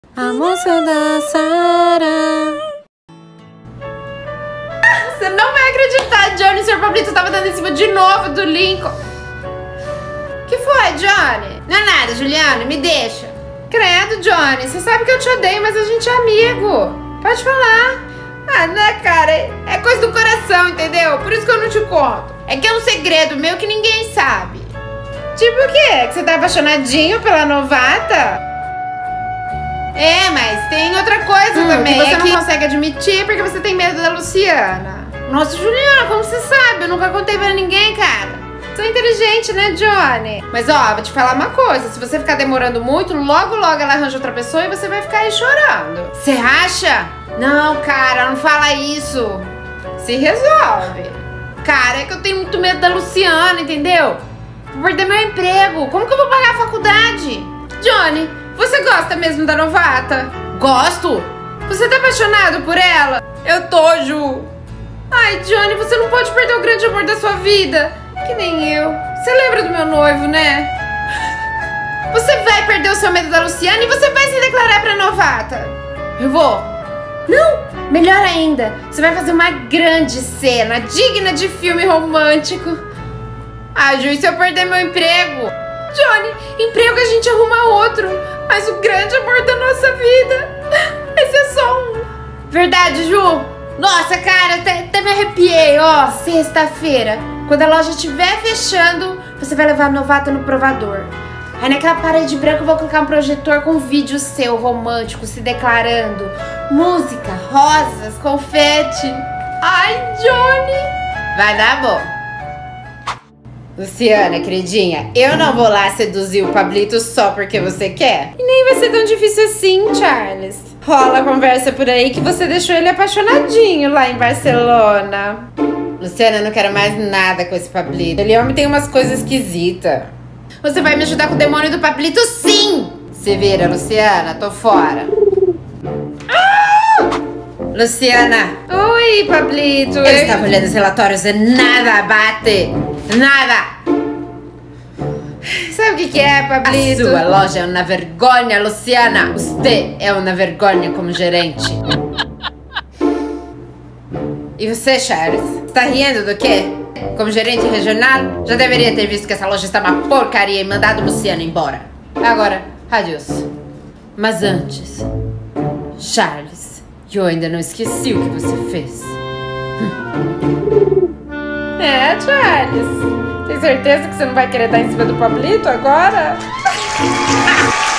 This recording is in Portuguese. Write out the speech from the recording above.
A moça da Sara. Você não vai acreditar, Johnny. O Sr. Pablito tava dando em cima de novo do Lincoln. Que foi, Johnny? Não é nada, Juliana, me deixa. Credo, Johnny, você sabe que eu te odeio, mas a gente é amigo. Pode falar. Ah, né, cara? É coisa do coração, entendeu? Por isso que eu não te conto. É que é um segredo meu que ninguém sabe. Tipo o quê? Que você tá apaixonadinho pela novata? É, mas tem outra coisa também. Que você não consegue admitir porque você tem medo da Luciana. Nossa, Juliana, como você sabe? Eu nunca contei pra ninguém, cara. Sou inteligente, né, Johnny? Mas ó, vou te falar uma coisa. Se você ficar demorando muito, logo ela arranja outra pessoa e você vai ficar aí chorando. Você acha? Não, cara, não fala isso. Se resolve. Cara, é que eu tenho muito medo da Luciana, entendeu? Vou perder meu emprego. Como que eu vou pagar a faculdade? Johnny, você gosta mesmo da novata? Gosto. Você tá apaixonado por ela? Eu tô, Ju. Ai, Johnny, você não pode perder o grande amor da sua vida. Que nem eu. Você lembra do meu noivo, né? Você vai perder o seu medo da Luciana e você vai se declarar pra novata. Eu vou. Não, melhor ainda. Você vai fazer uma grande cena, digna de filme romântico. Ah, Ju, e se eu perder meu emprego? Johnny, emprego a gente arruma outro. Mas o grande amor da nossa vida, esse é só um. Verdade, Ju? Nossa, cara, até me arrepiei, ó. Sexta-feira, quando a loja estiver fechando, você vai levar a novata no provador. Aí naquela parede branca eu vou colocar um projetor com um vídeo seu romântico se declarando. Música, rosas, confete. Ai, Johnny. Vai dar bom. Luciana, queridinha, eu não vou lá seduzir o Pablito só porque você quer. E nem vai ser tão difícil assim, Charles. Rola a conversa por aí que você deixou ele apaixonadinho lá em Barcelona. Luciana, eu não quero mais nada com esse Pablito. Ele homem tem umas coisas esquisitas. Você vai me ajudar com o demônio do Pablito, sim! Se vira, Luciana, tô fora. Luciana. Oi, Pablito. Eu estava olhando os relatórios e nada bate. Nada. Sabe o que é, Pablito? A sua loja é uma vergonha, Luciana. Você é uma vergonha como gerente. E você, Charles? Tá rindo do quê? Como gerente regional, já deveria ter visto que essa loja está uma porcaria e mandado Luciana embora. Agora, adeus. Mas antes, Charles, eu ainda não esqueci o que você fez. É, Charles. Tem certeza que você não vai querer dar em cima do Pablito agora?